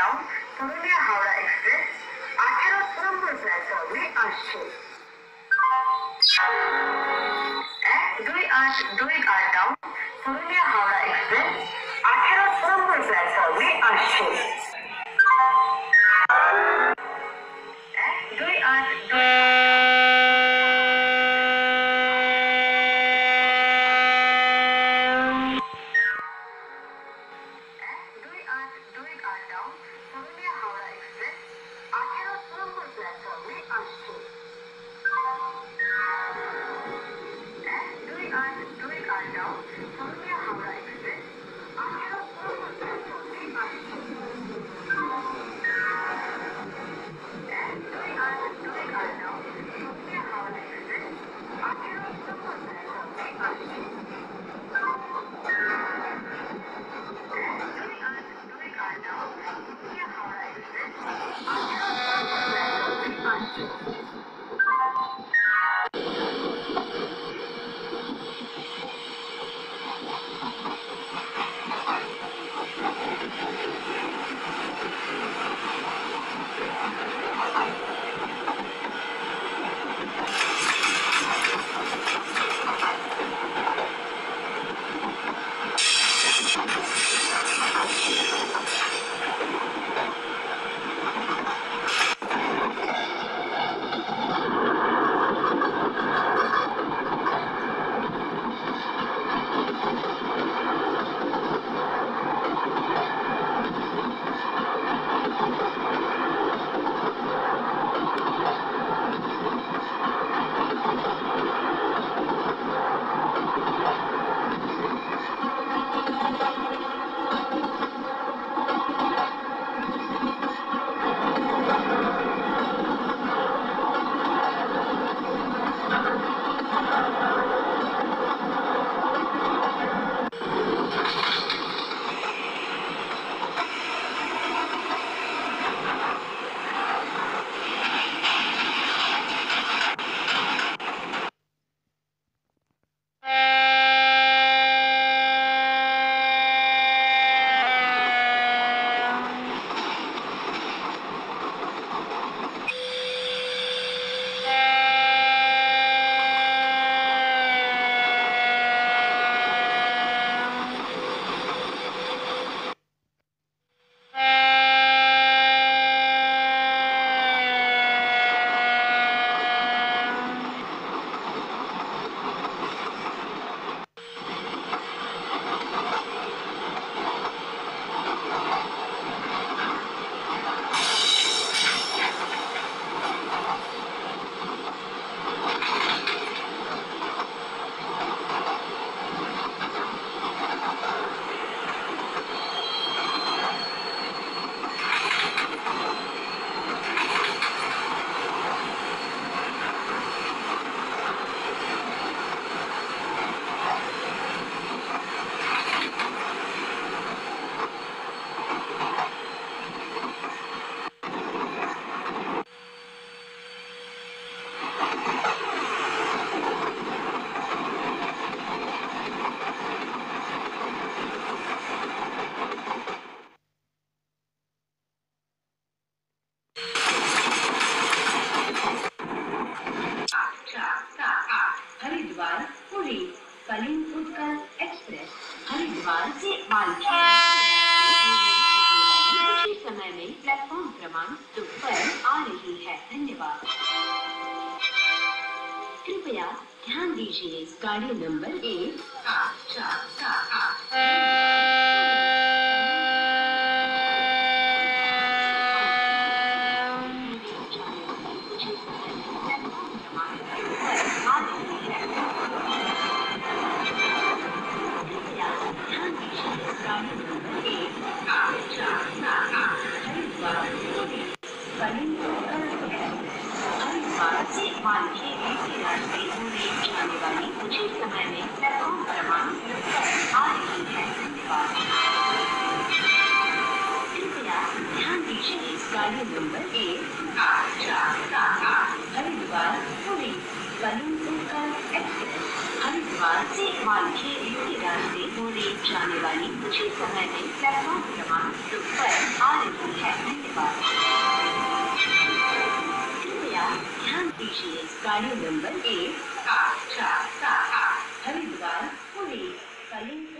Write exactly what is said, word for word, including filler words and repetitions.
Down Purulia Howrah express আঠারো নম্বর প্ল্যাটফর্মে আসছে। এক দুই আট দুই আট ডাউন পুরুলিয়া হাওড়া এক্সপ্রেস আঠারো নম্বর প্ল্যাটফর্মে আসছে। এক দুই আট দুই समय में प्लेटफॉर्म क्रमांक दो पर आ रही है। धन्यवाद। कृपया ध्यान दीजिए, गाड़ी नंबर एक सात चार सात आठ गाड़ी नंबर एक आठ चार सात आठ हरिद्वार पुरी कलिंग उत्कल एक्सप्रेस हरिद्वार से मालखेड़ी के रास्ते पुरी जाने वाली कुछ समय में प्लेटफॉर्म क्रमांक दो पर आ रही है। लीजिए गाड़ी नंबर एक आठ चार सात आठ हरिद्वार पुणे कलिंग